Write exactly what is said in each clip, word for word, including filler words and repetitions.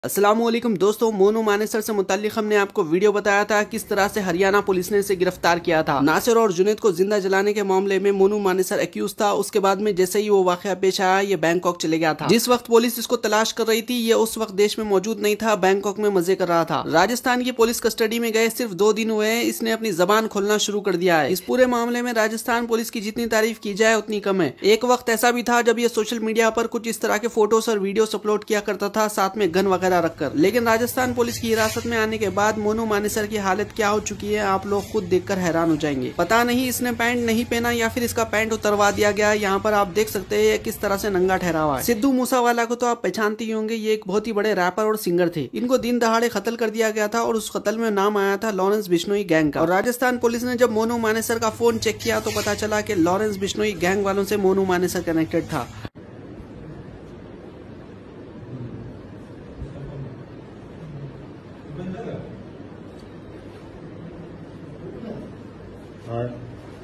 अस्सलामुअलैकुम दोस्तों, मोनू मानेसर से मुताल्लिक हमने आपको वीडियो बताया था किस तरह से हरियाणा पुलिस ने इसे गिरफ्तार किया था। नासिर और जुनैद को जिंदा जलाने के मामले में मोनू मानेसर एक्यूज था। उसके बाद में जैसे ही वो वाकया पेश आया, ये बैंकॉक चले गया था। जिस वक्त पुलिस इसको तलाश कर रही थी, ये उस वक्त देश में मौजूद नहीं था, बैंकॉक में मजे कर रहा था। राजस्थान की पुलिस कस्टडी में गए सिर्फ दो दिन हुए हैं, इसने अपनी जबान खोलना शुरू कर दिया है। इस पूरे मामले में राजस्थान पुलिस की जितनी तारीफ की जाए उतनी कम है। एक वक्त ऐसा भी था जब ये सोशल मीडिया पर कुछ इस तरह के फोटोज और वीडियोस अपलोड किया करता था, साथ में गन वगैरह रखकर। लेकिन राजस्थान पुलिस की हिरासत में आने के बाद मोनू मानेसर की हालत क्या हो चुकी है, आप लोग खुद देखकर हैरान हो जाएंगे। पता नहीं इसने पैंट नहीं पहना या फिर इसका पैंट उतरवा दिया गया। यहाँ पर आप देख सकते हैं किस तरह से नंगा ठहरा हुआ है। सिद्धू मूसावाला को तो आप पहचानते ही होंगे, ये एक बहुत ही बड़े रैपर और सिंगर थे। इनको दिन दहाड़े कत्ल कर दिया गया था और उस कत्ल में नाम आया था लॉरेंस बिश्नोई गैंग का। और राजस्थान पुलिस ने जब मोनू मानेसर का फोन चेक किया तो पता चला कि लॉरेंस बिश्नोई गैंग वालों से मोनू मानेसर कनेक्टेड था। और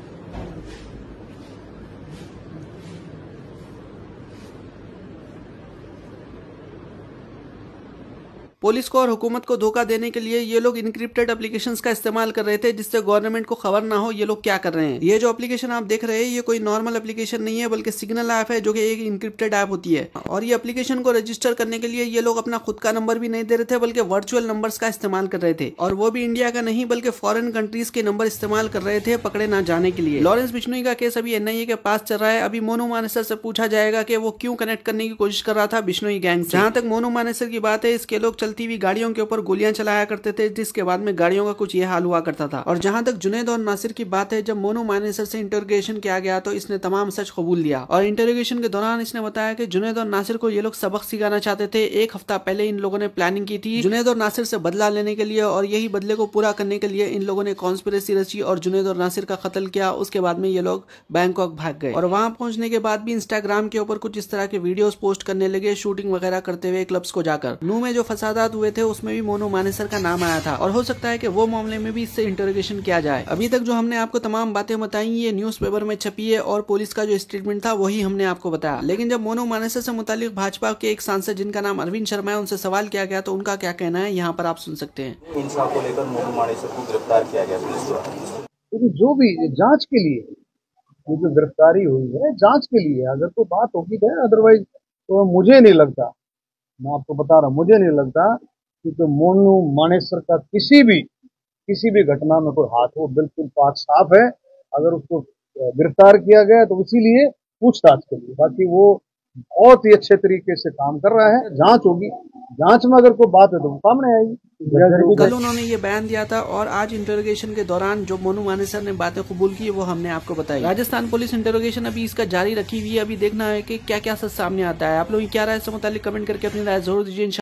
पुलिस को और हुकूमत को धोखा देने के लिए ये लोग इनक्रिप्टेड एप्लीकेशंस का इस्तेमाल कर रहे थे, जिससे गवर्नमेंट को खबर ना हो ये लोग क्या कर रहे हैं। ये जो एप्लीकेशन आप देख रहे हैं, ये कोई नॉर्मल एप्लीकेशन नहीं है, बल्कि सिग्नल ऐप है, जो कि एक इनक्रिप्टेड ऐप होती है। और ये एप्लीकेशन को रजिस्टर करने के लिए ये लोग अपना खुद का नंबर भी नहीं दे रहे थे, बल्कि वर्चुअल नंबर्स का इस्तेमाल कर रहे थे। और वो भी इंडिया का नहीं, बल्कि फॉरेन कंट्रीज के नंबर इस्तेमाल कर रहे थे, पकड़े ना जाने के लिए। लॉरेंस बिश्नोई का केस अभी एन आई ए के पास चल रहा है। अभी मोनू मानेसर से पूछा जाएगा कि वो क्यों कनेक्ट करने की कोशिश कर रहा था बिश्नोई गैंग से। जहां तक मोनू मानेसर की बात है, इसके लोग चलती हुई गाड़ियों के ऊपर गोलियां चलाया करते थे, जिसके बाद में गाड़ियों का कुछ ये हाल हुआ करता था। और जहां तक जुनैद और नासिर की बात है, जब मोनू मानेसर से इंटरोगेशन किया गया तो इसने तमाम सच कबूल लिया। और इंटरोगेशन के दौरान इसने बताया कि जुनैद और नासिर को ये लोग सबक सिखाना चाहते थे। एक हफ्ता पहले इन लोगों ने प्लानिंग की थी जुनैद और नासिर से बदला लेने के लिए, और यही बदले को पूरा करने के लिए इन लोगों ने कॉन्स्पिरेसी रची और जुनैद और नासिर का कत्ल किया। उसके बाद में ये लोग बैंकॉक भाग गए। और वहां पहुंचने के बाद भी इंस्टाग्राम के ऊपर कुछ इस तरह के वीडियोस पोस्ट करने लगे, शूटिंग वगैरह करते हुए क्लब्स को जाकर। नू में जो फसादात हुए थे उसमें भी मोनू मानेसर का नाम आया था, और हो सकता है कि वो मामले में भी इससे इंटरोगेशन किया जाए। अभी तक जो हमने आपको तमाम बातें बताई, ये न्यूज़पेपर में छपी है और पुलिस का जो स्टेटमेंट था वही हमने आपको बताया। लेकिन जब मोनू मानेसर से मुतालिक भाजपा के एक सांसद जिनका नाम अरविंद शर्मा है, उनसे सवाल किया गया तो उनका क्या कहना है, यहाँ पर आप सुन सकते हैं। इंसाफ को लेकर मोनू मानेसर को गिरफ्तार किया गया पुलिस द्वारा। जो भी जांच के लिए ये जो गिरफ्तारी हुई है, जांच के लिए अगर कोई बात होगी तो, अदरवाइज तो मुझे नहीं लगता, मैं आपको बता रहा हूँ, मुझे नहीं लगता कि तो मोनू मानेसर का किसी भी किसी भी घटना में कोई हाथ हो। बिल्कुल पाक साफ है। अगर उसको गिरफ्तार किया गया तो इसीलिए पूछताछ के लिए, बाकी वो बहुत ही अच्छे तरीके से काम कर रहा है। जांच होगी, जांच में अगर कोई बात है तो वो सामने आएगी। कल उन्होंने ये बयान दिया था और आज इंटरोगेशन के दौरान जो मोनू मानेसर ने बातें कबूल की वो हमने आपको बताई। राजस्थान पुलिस इंटरोगेशन अभी इसका जारी रखी हुई है। अभी देखना है कि क्या क्या सच सामने आता है। आप लोग क्या राय से मुतालिक कमेंट करके अपनी राय जरूर दीजिए।